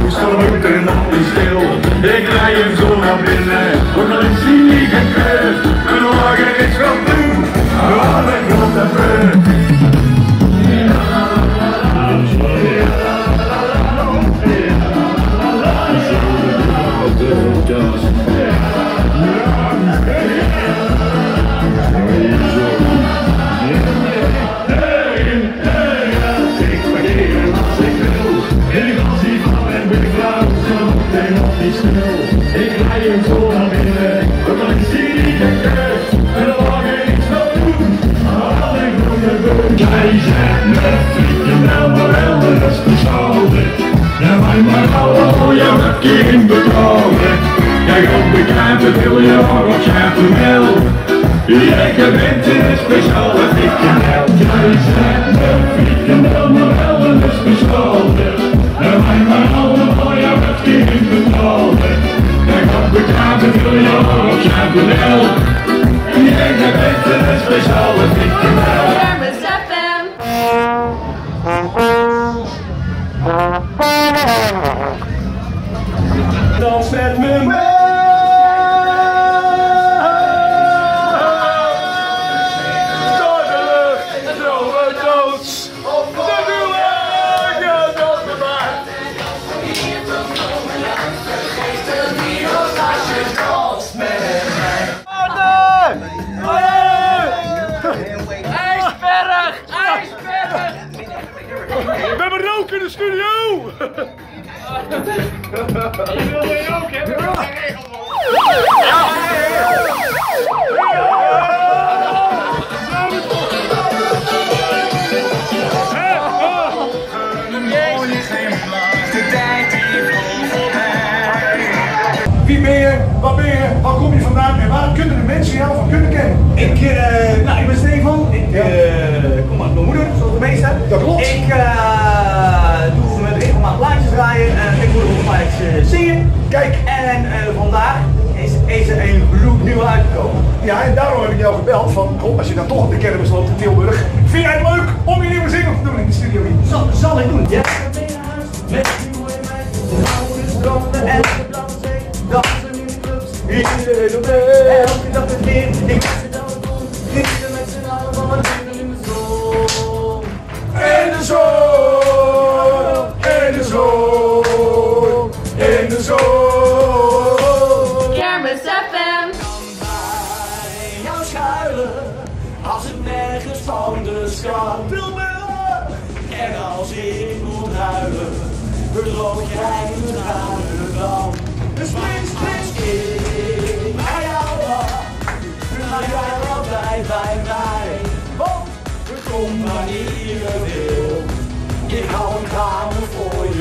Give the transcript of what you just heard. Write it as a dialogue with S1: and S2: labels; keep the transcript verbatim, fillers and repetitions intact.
S1: langs de route en nog niet stil. Ik rij hem zo naar binnen, ook al is hij niet gekleurd. Mijn wagen is wel toe, maar ik wil dat terug. Ik rij hem zo naar binnen, ook al is hij niet gekleurd. En de wagen is wel toe, maar ik wil dat terug. Jij zegt met frikandel, maar wel de rest is altijd. Ja, wij maar alle voor jou dat kind betalen. Jij gaat bekend het hele jaar wat jij vermeld. Jij bent een speciale frikandel. Jij zegt met frikandel, maar wel de rest is altijd. Ja, wij maar alle voor jou dat kind betalen. Jij gaat bekend het hele jaar wat jij vermeld. Jij bent een speciale frikandel. Dans met me mee. Door de lucht, droge dood. Op de wagen, dat de maat. Vergeet niet als je danst met mij.
S2: IJsberg! IJsberg!
S1: We hebben rook in de studio!
S2: Je wil weer rook hebben?
S3: Wie ben je? Waar ben je? Waar kom je vandaan? En waar kunnen de mensen jou van kunnen kennen?
S4: Ik, uh, nou, ik ben Stefan. Ik uh, kom uit mijn moeder, zoals de meeste.
S3: Dat klopt.
S4: Ik uh, doe met regelmatig plaatjes draaien en ik moet ook maar eens zingen.
S3: Kijk.
S4: En uh, vandaag is, is er een gloednieuwe uitgekomen.
S3: Ja, en daarom heb ik jou gebeld van, kom, als je dan toch op de kermis loopt in Tilburg, vind jij het leuk om je nieuwe single te doen in de studio hier?
S4: Zal, zal ik doen. Ja. Met die mooie meisjes, de oude stranden en de blauwe zee. Dansen in de clubs, iedereen op de elke dag het weer. Ik was het al doen, gisteren met z'n allen van wat zingen in de zon.
S3: In de zon, in de zon, in de zon.
S5: Kermis F M.
S4: Kan bij jou schuilen, als het nergens anders kan. En als ik moet huilen, verdroog jij me tranen dan. Dus prins, prins, ik bij jou wacht, blijf jij altijd bij mij. Want we komen wanneer je wil, ik hou een kamer voor je.